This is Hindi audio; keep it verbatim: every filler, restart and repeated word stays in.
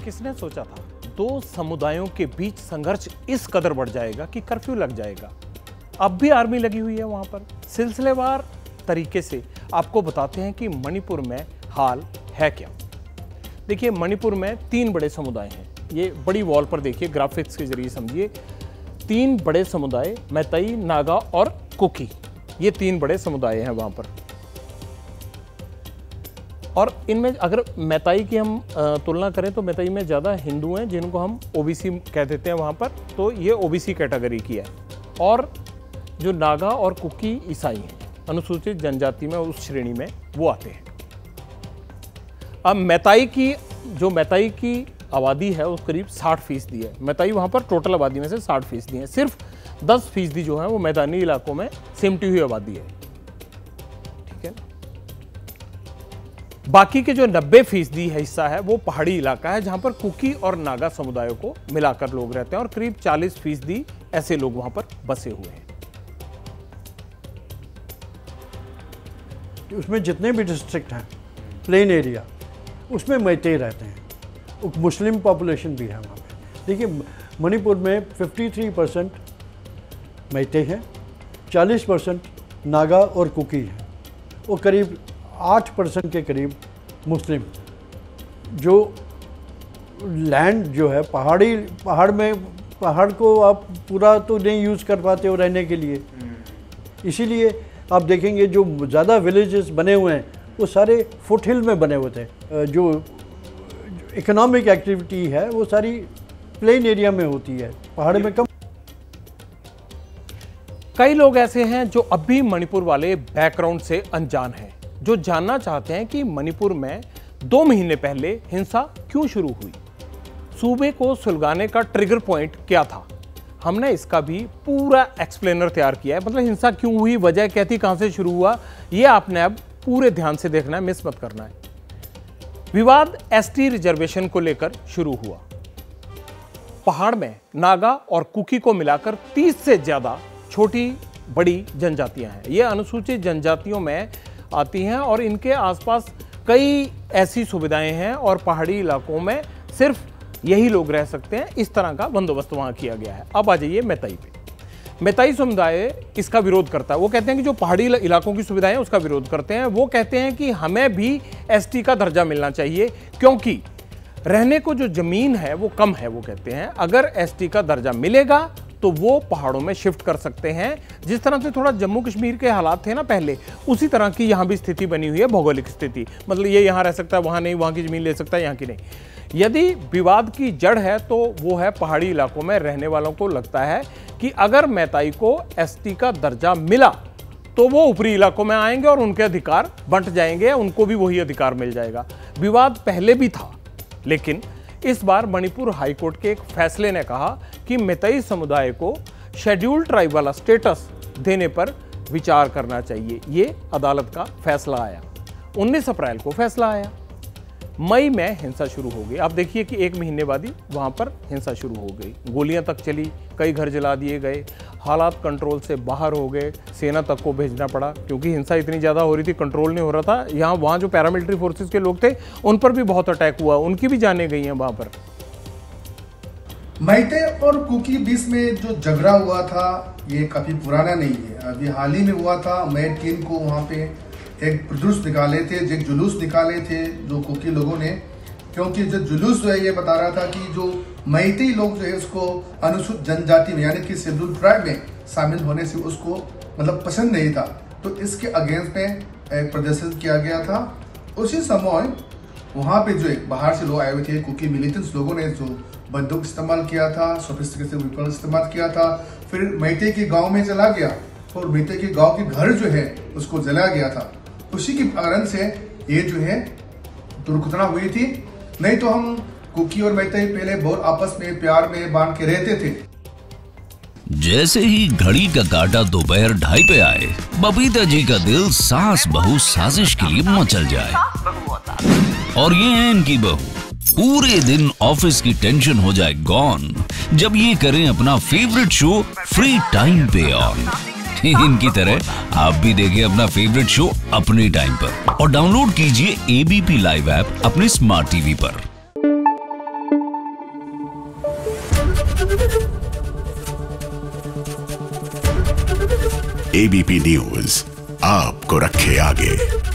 किसने सोचा था दो समुदायों के बीच संघर्ष इस कदर बढ़ जाएगा कि कर्फ्यू लग जाएगा। अब भी आर्मी लगी हुई है वहां पर। सिलसिलेवार तरीके से आपको बताते हैं कि मणिपुर में हाल है क्या। देखिए, मणिपुर में तीन बड़े समुदाय हैं। ये बड़ी वॉल पर देखिए, ग्राफिक्स के जरिए समझिए। तीन बड़े समुदाय, मैतेई, नागा और कुकी, ये तीन बड़े समुदाय हैं वहां पर। और इनमें अगर मैतेई की हम तुलना करें तो मैतेई में ज़्यादा हिंदू हैं, जिनको हम ओबीसी कह देते हैं वहाँ पर, तो ये ओबीसी कैटेगरी की है। और जो नागा और कुकी ईसाई हैं, अनुसूचित जनजाति में उस श्रेणी में वो आते हैं। अब मैतेई की जो मैतेई की आबादी है वो करीब साठ फीसदी है। मैतेई वहाँ पर टोटल आबादी में से साठ फीसदी है। सिर्फ दस फीसदी जो है वो मैदानी इलाकों में सिमटी हुई आबादी है, ठीक है। बाकी के जो नब्बे फीसदी हिस्सा है वो पहाड़ी इलाका है, जहां पर कुकी और नागा समुदायों को मिलाकर लोग रहते हैं और करीब चालीस फीसदी ऐसे लोग वहां पर बसे हुए हैं। उसमें जितने भी डिस्ट्रिक्ट हैं, प्लेन एरिया, उसमें मैतेई रहते हैं। मुस्लिम पॉपुलेशन भी है वहाँ पे। देखिए, मणिपुर में तिरेपन परसेंट मैतेई हैं, चालीस परसेंट नागा और कुकी हैं, और करीब आठ परसेंट के करीब मुस्लिम। जो लैंड जो है पहाड़ी पहाड़ में, पहाड़ को आप पूरा तो नहीं यूज़ कर पाते हो रहने के लिए, इसीलिए आप देखेंगे जो ज़्यादा विलेजेस बने हुए हैं वो सारे फुट हिल में बने हुए थे। जो इकोनॉमिक एक्टिविटी है वो सारी प्लेन एरिया में होती है, पहाड़ में कम। कई लोग ऐसे हैं जो अब भी मणिपुर वाले बैकग्राउंड से अनजान हैं, जो जानना चाहते हैं कि मणिपुर में दो महीने पहले हिंसा क्यों शुरू हुई, सूबे को सुलगाने का ट्रिगर पॉइंट क्या था। हमने इसका भी पूरा एक्सप्लेनर तैयार किया है। मतलब हिंसा क्यों हुई, वजह क्या थी, कहां से शुरू हुआ, ये आपने अब पूरे ध्यान से देखना है, मिस मत करना है। विवाद एसटी रिजर्वेशन को लेकर शुरू हुआ। पहाड़ में नागा और कुकी को मिलाकर तीस से ज्यादा छोटी बड़ी जनजातियां हैं। ये अनुसूचित जनजातियों में आती हैं और इनके आसपास कई ऐसी सुविधाएं हैं और पहाड़ी इलाकों में सिर्फ यही लोग रह सकते हैं। इस तरह का बंदोबस्त वहां किया गया है। अब आ जाइए मैतेई पे। मैतेई समुदाय इसका विरोध करता है। वो कहते हैं कि जो पहाड़ी इलाकों की सुविधाएं हैं उसका विरोध करते हैं। वो कहते हैं कि हमें भी एसटी का दर्जा मिलना चाहिए, क्योंकि रहने को जो जमीन है वो कम है। वो कहते हैं अगर एसटी का दर्जा मिलेगा तो वो पहाड़ों में शिफ्ट कर सकते हैं। जिस तरह से थोड़ा जम्मू कश्मीर के हालात थे ना पहले, उसी तरह की यहाँ भी स्थिति बनी हुई है, भौगोलिक स्थिति। मतलब ये यहाँ रह सकता है, वहाँ नहीं, वहाँ की जमीन ले सकता है, यहाँ की नहीं। यदि विवाद की जड़ है तो वो है पहाड़ी इलाकों में रहने वालों को लगता है कि अगर मैतेई को एसटी का दर्जा मिला तो वो ऊपरी इलाकों में आएंगे और उनके अधिकार बंट जाएंगे, उनको भी वही अधिकार मिल जाएगा। विवाद पहले भी था, लेकिन इस बार मणिपुर हाईकोर्ट के एक फैसले ने कहा कि मैतेई समुदाय को शेड्यूल्ड ट्राइब वाला स्टेटस देने पर विचार करना चाहिए। ये अदालत का फैसला आया। उन्नीस अप्रैल को फैसला आया। मई में हिंसा शुरू हो गई। आप देखिए कि एक महीने बाद ही वहां पर हिंसा शुरू हो गई। गोलियां तक चली, कई घर जला दिए गए, हालात कंट्रोल से बाहर हो गए, सेना तक को भेजना पड़ा, क्योंकि हिंसा इतनी ज़्यादा हो रही थी, कंट्रोल नहीं हो रहा था। यहाँ वहाँ जो पैरामिलिट्री फोर्सेस के लोग थे उन पर भी बहुत अटैक हुआ, उनकी भी जानें गई हैं वहाँ पर। मैतेई और कुकी बीच में जो झगड़ा हुआ था ये काफ़ी पुराना नहीं है, अभी हाल ही में हुआ था। मैं टीम को वहाँ पे एक जुलूस निकाले थे, एक जुलूस निकाले थे जो कुकी लोगों ने, क्योंकि जो जुलूस जो है ये बता रहा था कि जो मैतेई लोग जो है उसको अनुसूचित जनजाति में यानी कि शेड्यूल्ड ट्राइब में शामिल होने से उसको मतलब पसंद नहीं था, तो इसके अगेंस्ट में एक प्रदर्शन किया गया था। उसी समय वहाँ पे जो एक बाहर से लोग आए हुए थे, कुकी मिलिटेंट्स लोगों ने जो बंदूक इस्तेमाल किया था, सोफिस्टिकेटेड वेपन इस्तेमाल किया था, फिर मैतेई के गाँव में चला गया और मैतेई के गाँव के घर जो है उसको जला गया था। उसी के कारण से ये जो है दुर्घटना हुई थी। नहीं तो हम कुकी और मैतेई पहले बहुत आपस में प्यार में बांध के रहते थे। जैसे ही घड़ी का काटा दोपहर ढाई पे आए, बबीता जी का दिल सास बहू साजिश के लिए मचल जाए। और ये है इनकी बहू, पूरे दिन ऑफिस की टेंशन हो जाए गॉन जब ये करें अपना फेवरेट शो फ्री टाइम पे ऑन। इनकी तरह आप भी देखिए अपना फेवरेट शो अपने टाइम पर और डाउनलोड कीजिए एबीपी लाइव ऐप अपने स्मार्ट टीवी पर। एबीपी न्यूज आपको रखे आगे।